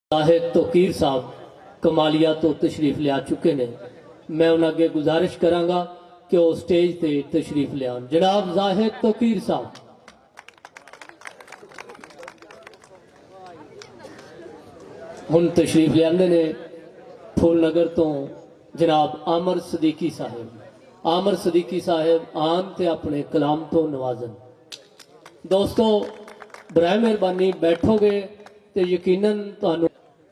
जाहिद तोकीर साहब कमालिया तो तशरीफ लिया चुके ने। मैं उन्हें अगे गुजारिश करांगा कि वह स्टेज ते तशरीफ लियान। जनाब जाहिद तोकीर साहब। हुण तशरीफ लियाने ने फूल नगर तो जनाब आमर सदीकी साहब। आमर सदीकी साहब आन ते अपने कलाम तो नवाजन। दोस्तों बराए मेहरबानी बैठोगे तो यकीनन तुहानू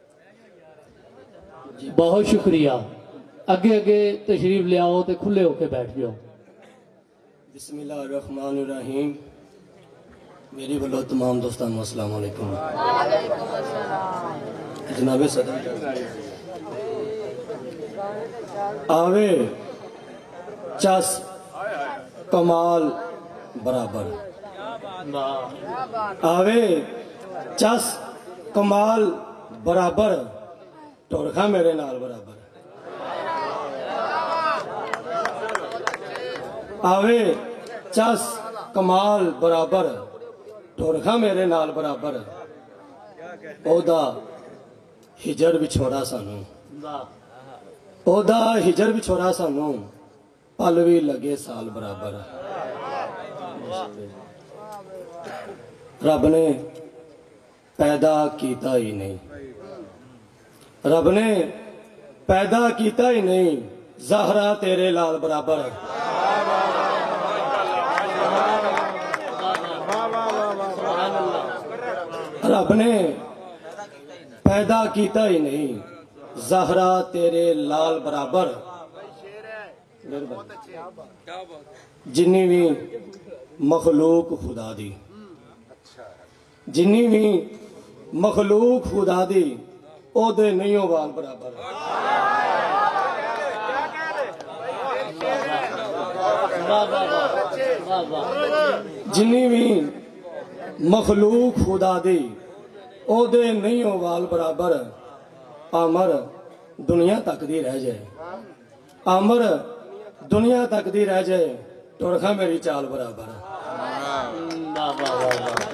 बहुत शुक्रिया। अगे अगे तशरीफ लियाओ तो खुले होके बैठ जाओ। बिस्मिल्लाहिर्रहमानिर्रहीम। मेरी वालों तमाम दोस्तों को अस्सलाम वालेकुम। जनाब सदर आवे चस कमाल बराबर। आवे चस कमाल बराबर टोरखा मेरे नाल बराबर। आवे चस कमाल बराबर टोरखा मेरे नाल बराबर। ओदा हिजर विछोड़ा सानू, ओदा हिजर विछोड़ा सानू पल भी लगे साल बराबर। रब ने पैदा कीता ही नहीं, रब ने पैदा कीता ही नहीं, ज़हरा तेरे लाल बराबर। रब ने पैदा कीता ही नहीं, ज़हरा तेरे लाल बराबर। जिन्नी भी मखलूक खुदा दी, जिन्नी भी मखलूक खुदा दी ओदे नहीं हो वाल बराबर। जिन्नी भी मखलूक खुदा दी ओदे नहीं हो वाल बराबर। आमर दुनिया तक दी रह जाए, आमर दुनिया तक दी रह जाए टोरखा मेरी चाल बराबर।